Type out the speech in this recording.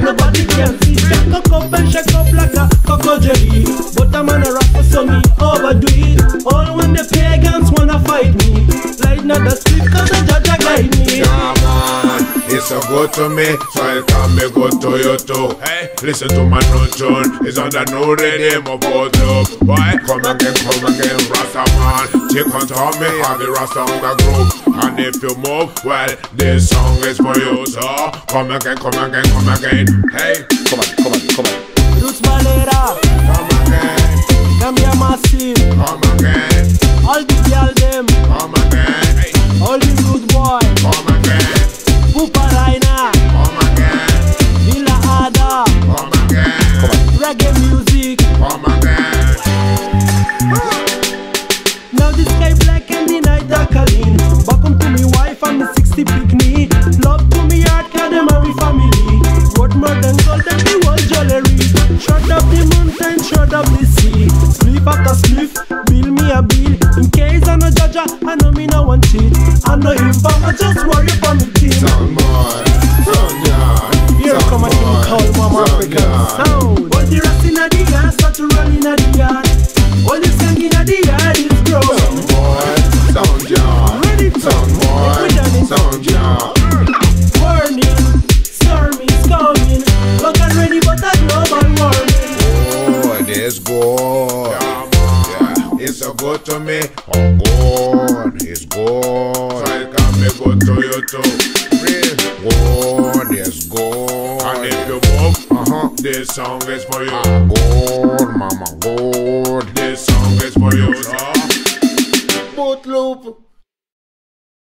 nobody can see. Cock up and shake up like a cocoa jelly. But I'm on a rapper, so me overdo it. All when the pagans wanna fight me, like not the street, cause the judge guide me. Yeah, man, it's so good to me, so it can be good to you too. Hey, listen to my new tune, it's on the new rhythm of both love. Why? Come again, Rasta man. Take on top me, have the Rasta on the groove. And if you move, well, this song is for you. So come again. Hey, come on. Roots Valera, come again. Gambia Massive, Come again. all the girl them, Come again. Hey, all the good boy, come again. Pupa Raina, Come again. Villa Ada, Come again. reggae music. Come again. Now the sky black and the night dark clean. Back home to me wife and the 60 picnic. Love to me heart, cause them are we family. What more than gold and the world jewelry. Shut up the mountain, shut up the sea. Sleep after sleep, bill me a bill. In case I no judge, I know me no one cheat. I know him, but I just worry for me team. Sound boy, sound yard. Here come a thing called Mama African sound. All the rest in the yard start to roll in the yard. All the skank in the yard is growing. Sound boy, sound yard. Ready to Sound boy, sound yard. warning, storm is coming. Look and ready but a global warming. Oh, this good. Yeah, it's so good to me. Oh, good, it's good. So it can be good to you too. Real good, it's good. And if you move, this song is for you. Good, mama, good. This song is for you. So, boot loop.